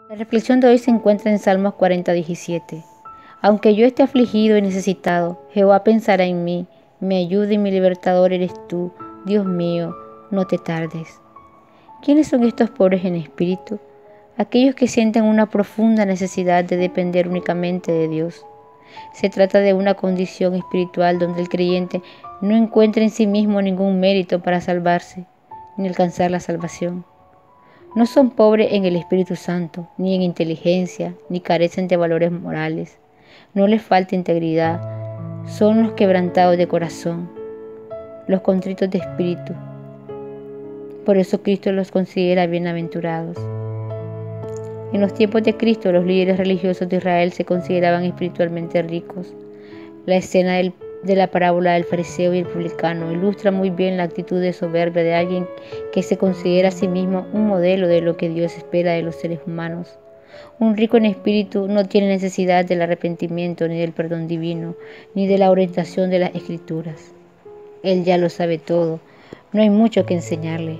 La reflexión de hoy se encuentra en Salmos 40:17. Aunque yo esté afligido y necesitado, Jehová pensará en mí. Mi ayuda y mi libertador eres tú. Dios mío, no te tardes. ¿Quiénes son estos pobres en espíritu? Aquellos que sienten una profunda necesidad de depender únicamente de Dios. Se trata de una condición espiritual donde el creyente no encuentra en sí mismo ningún mérito para salvarse, ni alcanzar la salvación. No son pobres en el Espíritu Santo, ni en inteligencia, ni carecen de valores morales. No les falta integridad. Son los quebrantados de corazón, los contritos de espíritu. Por eso Cristo los considera bienaventurados. En los tiempos de Cristo, los líderes religiosos de Israel se consideraban espiritualmente ricos. La escena de la parábola del fariseo y el publicano ilustra muy bien la actitud de soberbia de alguien que se considera a sí mismo un modelo de lo que Dios espera de los seres humanos. Un rico en espíritu no tiene necesidad del arrepentimiento, ni del perdón divino, ni de la orientación de las Escrituras. Él ya lo sabe todo, no hay mucho que enseñarle.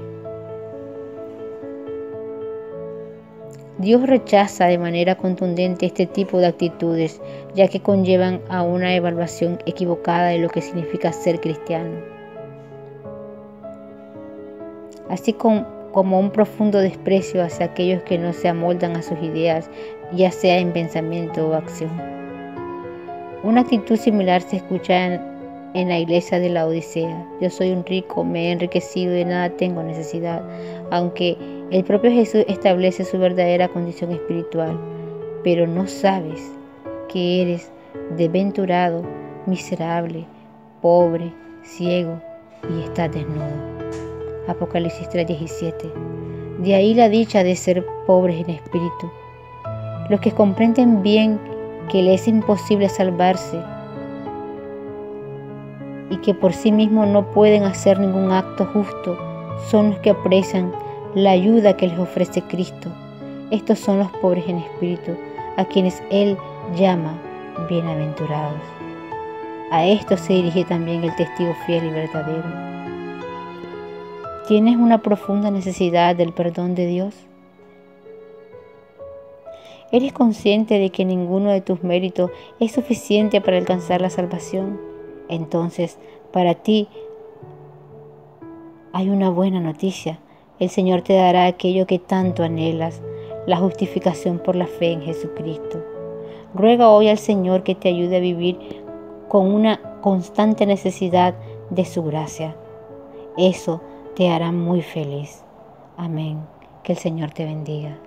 Dios rechaza de manera contundente este tipo de actitudes, ya que conllevan a una evaluación equivocada de lo que significa ser cristiano, así como un profundo desprecio hacia aquellos que no se amoldan a sus ideas, ya sea en pensamiento o acción. Una actitud similar se escucha en la iglesia de la Odisea. Yo soy un rico, me he enriquecido y de nada tengo necesidad, aunque el propio Jesús establece su verdadera condición espiritual. Pero no sabes que eres desventurado, miserable, pobre, ciego y estás desnudo. Apocalipsis 3:17. De ahí la dicha de ser pobres en espíritu. Los que comprenden bien que les es imposible salvarse y que por sí mismos no pueden hacer ningún acto justo, son los que aprecian la ayuda que les ofrece Cristo. Estos son los pobres en espíritu, a quienes Él llama bienaventurados. A estos se dirige también el testigo fiel y verdadero. ¿Tienes una profunda necesidad del perdón de Dios? ¿Eres consciente de que ninguno de tus méritos es suficiente para alcanzar la salvación? Entonces, para ti hay una buena noticia. El Señor te dará aquello que tanto anhelas, la justificación por la fe en Jesucristo. Ruega hoy al Señor que te ayude a vivir con una constante necesidad de su gracia. Eso te hará muy feliz. Amén. Que el Señor te bendiga.